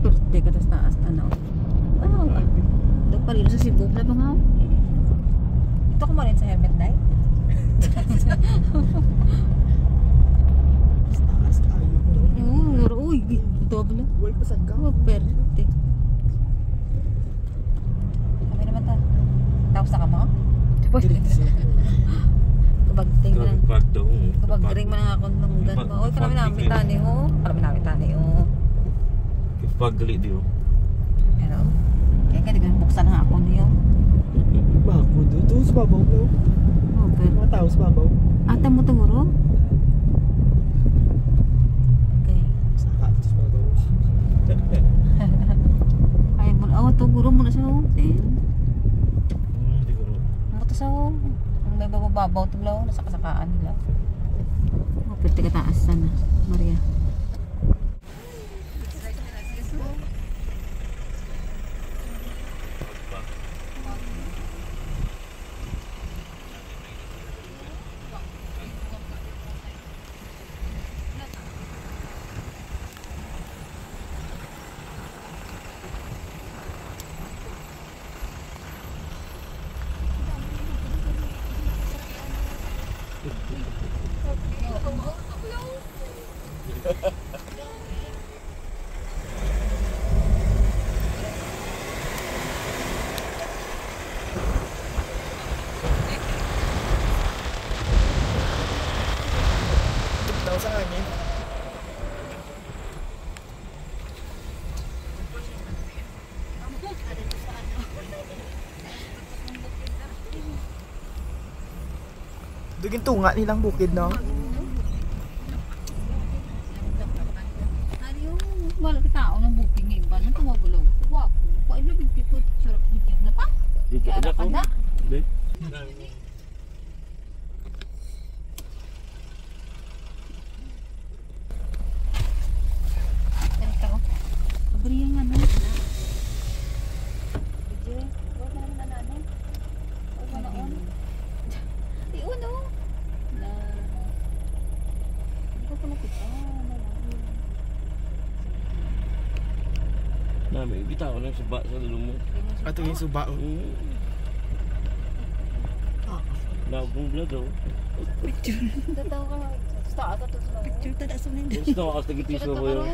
Pwede ka tas taas, ano. Wow, nagpalino sa Cebu. Wala ba nga? Ito ko marin sa helmet night. Taas kayo. Uy, doble. Wal pa sad ka. Oh, perte. Kami naman ta. Tapos na ka mo? Kabagting mo lang. Kabagring mo lang ako nung gano'n. Uy, kami namin tani ho. Kami namin tani ho. Paggali diyo. Pero, kaya ka di ko buksan ang ako niyo. Bako doon sa babaw daw. Oh, pero. Mga tao sa babaw. Ata mo tunguro? Okay. Saka sa babaw. Ay mo na. Oh, tunguro mo na siya ho. Then, Hindi ko rin. mo to sa ho. Ang may bababaw tuglaw. Nasa kasakaan nila. Oh, pero tiga taas sana. Maria. Daw sa hangin. Dugin tunga nilang bukid, no? Ano malaki tao ng booking ngayon ba? Nang tumabulaw. Wapo. Paano bigpipot? Sarap bigyan na pa. Kaya ka na. Hindi. Ganito. Abriyan nga na. Bidyo eh. Huwag na naman na nanin. Huwag mo na on. Iyon o. Na. Hindi ko pa nakita. Nami, bitaw lang suba sa dulo mo. Ato yung suba. Nagong vlog oh. Tatawa ka. Start ato sa mga. Picture tada sa mga. Gusto ako sa gitis mo yun.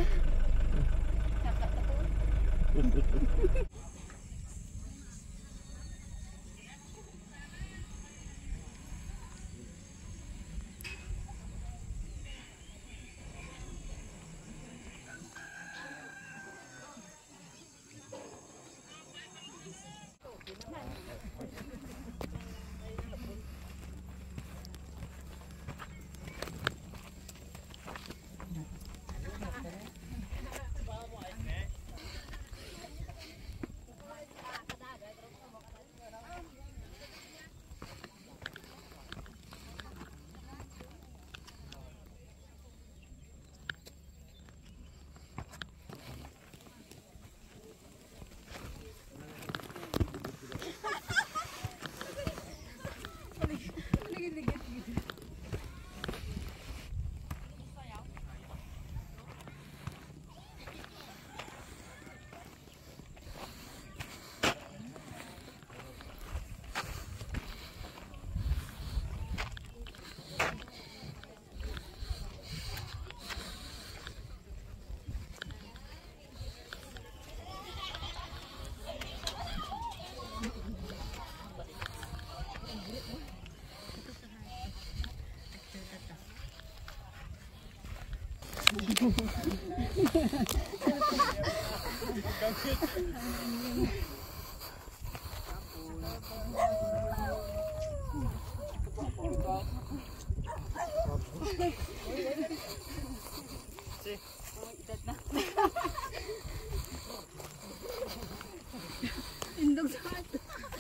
Indog sa ato.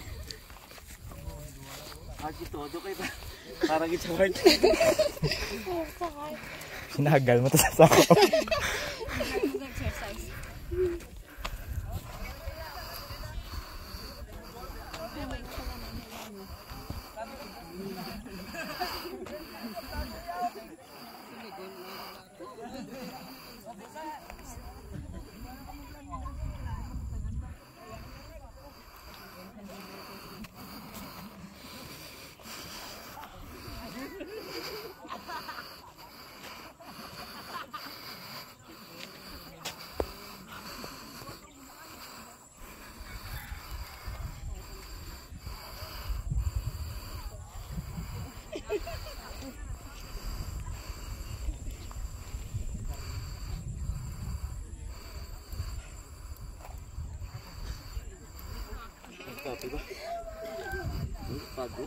Aki todo kay parang it's hard. Hinagal mo to sa sako. Exercise.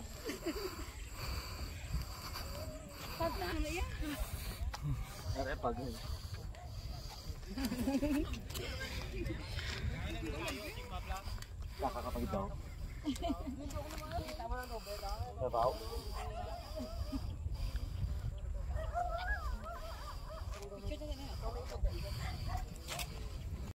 Pag na. Ano yan? Are pag. Nakakapag daw. Sabaw.